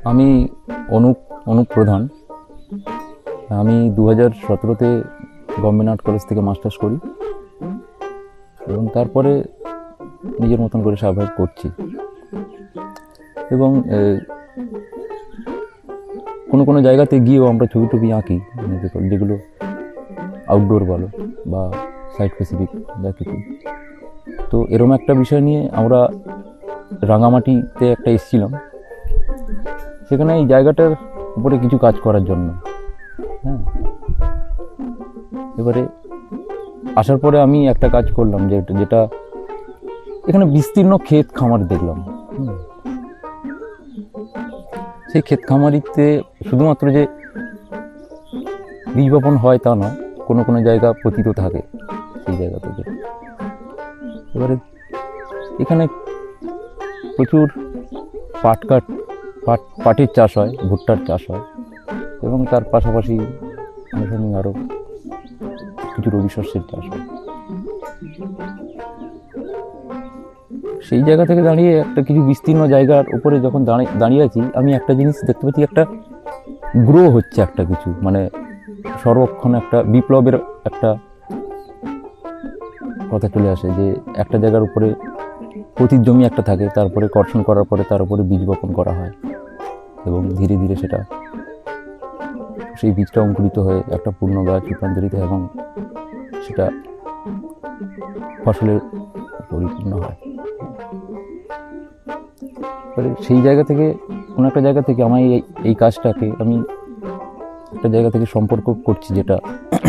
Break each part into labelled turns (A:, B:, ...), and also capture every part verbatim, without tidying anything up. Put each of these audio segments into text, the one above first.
A: আমি অনুপ অনুপ প্রধান। আমি দু হাজার সতেরোতে গভর্নমেন্ট আর্ট কলেজ থেকে মাস্টার্স করি এবং তারপরে নিজের মতন করে সার্ভাইভ করছি। এবং কোনো কোনো জায়গাতে গিয়েও আমরা ছবি টবি আঁকি, যেগুলো আউটডোর বলো বা সাইট স্পেসিফিক যা কিছু। তো এরকম একটা বিষয় নিয়ে আমরা রাঙামাটিতে একটা এসেছিলাম, সেখানে এই জায়গাটার উপরে কিছু কাজ করার জন্য। হ্যাঁ, এবারে আসার পরে আমি একটা কাজ করলাম, যে যেটা এখানে বিস্তীর্ণ ক্ষেত খামার দেখলাম। সেই ক্ষেত খামারিতে শুধুমাত্র যে বীজ বপন হয় তা নয়, কোনো কোনো জায়গা পতিত থাকে সেই জায়গা থেকে। এবারে এখানে প্রচুর পাট কাঠ পাট পাটের চাষ হয়, ভুট্টার চাষ হয় এবং তার পাশাপাশি আনুষঙ্গিক আরও কিছু রবি শস্যের চাষ হয়। সেই জায়গা থেকে দাঁড়িয়ে একটা কিছু বিস্তীর্ণ জায়গার উপরে যখন দাঁড়িয়ে দাঁড়িয়ে আছি, আমি একটা জিনিস দেখতে পাচ্ছি, একটা গ্রো হচ্ছে একটা কিছু, মানে সর্বক্ষণ একটা বিপ্লবের একটা কথা চলে আসে, যে একটা জায়গার উপরে পতিত জমি একটা থাকে, তারপরে কর্ষণ করার পরে তার উপরে বীজ বপন করা হয় এবং ধীরে ধীরে সেটা সেই বীজটা অঙ্কুরিত হয়ে একটা পূর্ণ গাছ রূপান্তরিত হয় এবং সেটা ফসলের পরিপূর্ণ হয়। সেই জায়গা থেকে কোনো একটা জায়গা থেকে আমি এই কাজটাকে আমি একটা জায়গা থেকে সম্পর্ক করছি, যেটা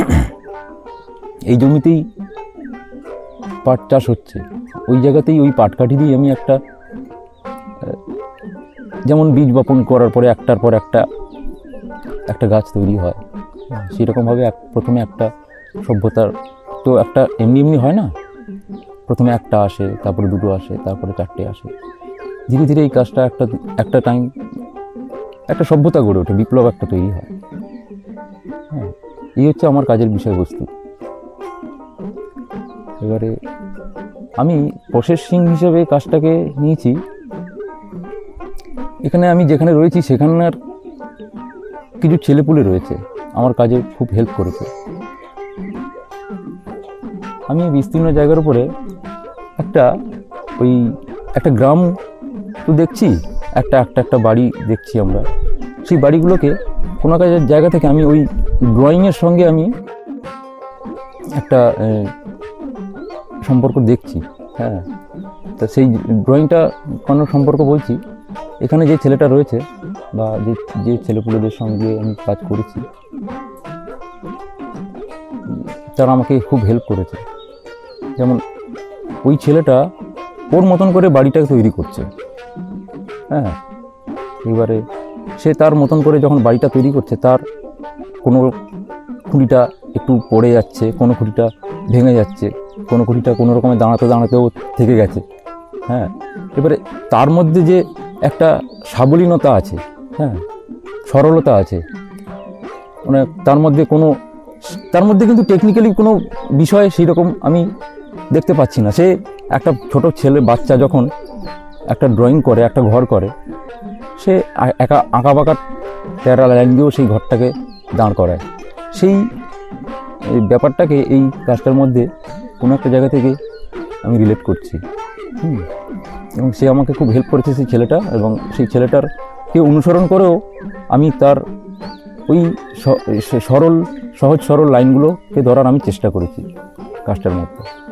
A: এই জমিতেই পাট চাষ হচ্ছে, ওই জায়গাতেই ওই পাট কাঠি দিয়ে আমি একটা, যেমন বীজ বপন করার পরে একটার পর একটা একটা গাছ তৈরি হয়, সেরকমভাবে এক প্রথমে একটা সভ্যতার তো একটা এমনি এমনি হয় না, প্রথমে একটা আসে, তারপরে দুটো আসে, তারপরে চারটে আসে, ধীরে ধীরে এই কাজটা একটা একটা টাইম একটা সভ্যতা গড়ে ওঠে, বিপ্লব একটা তৈরি হয়। হ্যাঁ, এই হচ্ছে আমার কাজের বিষয়বস্তু। এবারে আমি প্রসেসিং হিসেবে কাজটাকে নিয়েছি। এখানে আমি যেখানে রয়েছি সেখানকার কিছু ছেলেপুলে রয়েছে, আমার কাজে খুব হেল্প করেছে। আমি বিস্তীর্ণ জায়গার উপরে একটা ওই একটা গ্রাম তো দেখছি, একটা একটা একটা বাড়ি দেখছি আমরা। সেই বাড়িগুলোকে কোনো কাজের জায়গা থেকে আমি ওই ড্রয়িংয়ের সঙ্গে আমি একটা সম্পর্ক দেখছি। হ্যাঁ, তা সেই ড্রয়িংটা কোনো সম্পর্ক বলছি, এখানে যে ছেলেটা রয়েছে বা যে যে ছেলেপুলেদের সঙ্গে আমি কাজ করেছি, তারা আমাকে খুব হেল্প করেছে। যেমন ওই ছেলেটা ওর মতন করে বাড়িটাকে তৈরি করছে। হ্যাঁ, এবারে সে তার মতন করে যখন বাড়িটা তৈরি করছে, তার কোনো খুঁটিটা একটু পড়ে যাচ্ছে, কোনো খুঁটিটা ভেঙে যাচ্ছে, কোনো খুঁটিটা কোনো রকমের দাঁড়াতে দাঁড়াতেও থেকে গেছে। হ্যাঁ, এবারে তার মধ্যে যে একটা সাবলীনতা আছে, হ্যাঁ, সরলতা আছে, মানে তার মধ্যে কোনো তার মধ্যে কিন্তু টেকনিক্যালি কোনো বিষয় সেই রকম আমি দেখতে পাচ্ছি না। সে একটা ছোট ছেলে বাচ্চা যখন একটা ড্রয়িং করে, একটা ঘর করে, সে একা আঁকা বাঁকা তেরা লাইন দিয়েও সেই ঘরটাকে দাঁড় করায়। সেই ব্যাপারটাকে এই কাজটার মধ্যে কোনো একটা জায়গা থেকে আমি রিলেট করছি। হুম এবং সে আমাকে খুব হেল্প করেছে সেই ছেলেটা, এবং সেই ছেলেটারকে অনুসরণ করেও আমি তার ওই সরল সহজ সরল লাইনগুলোকে ধরার আমি চেষ্টা করেছি কাজটার মধ্যে।